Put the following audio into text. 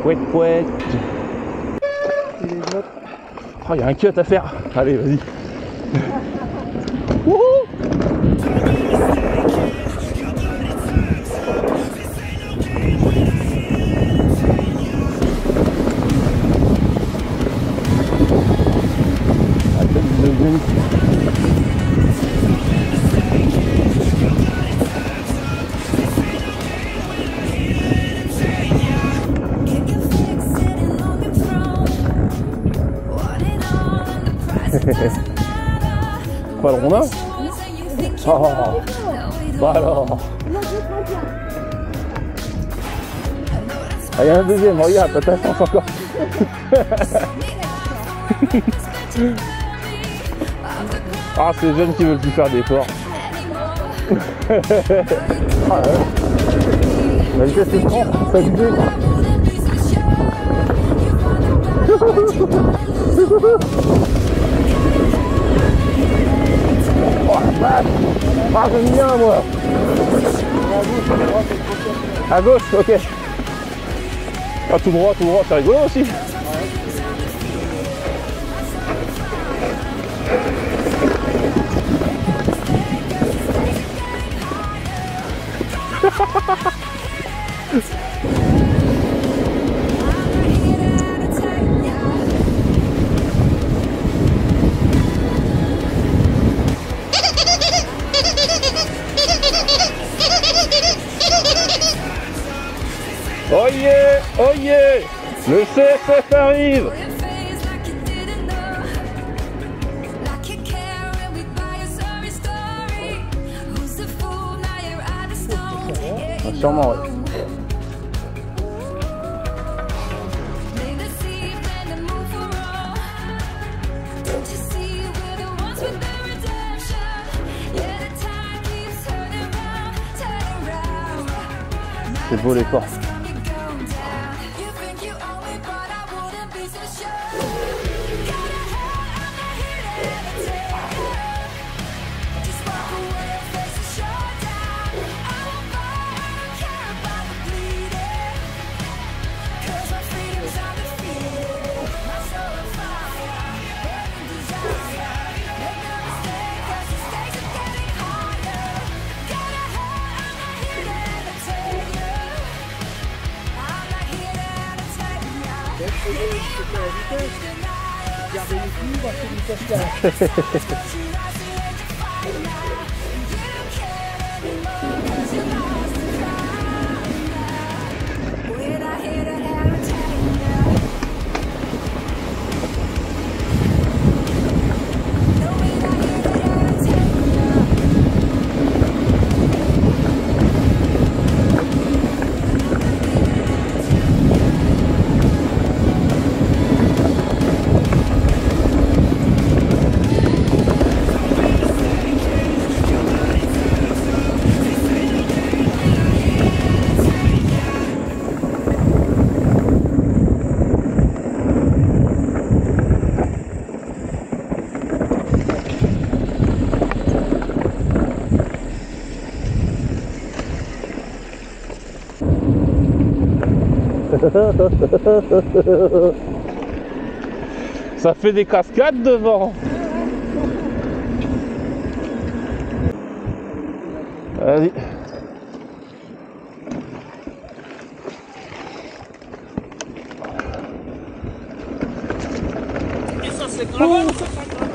Pouette pouette. Oh, il y a un cut à faire. Allez, vas-y. Wouhou! Pas le rondin? Oh, bah alors. Ah, il y a un deuxième, regarde, t'as ta chance encore. Ah, ces jeunes qui veulent plus faire d'efforts. Ah, ouais. La vitesse est 30, ça se dit. Oh la vache! Ah, j'aime bien moi! À gauche, ok. Ah, tout droit, c'est rigolo aussi. Oh yeah, oh yeah, le CFF arrive. Ah, sûrement, ouais. C'est beau l'effort. Gardez les coups, parce que vous cachez. Ça fait des cascades devant. Vas-y. Et ça c'est grave, ça.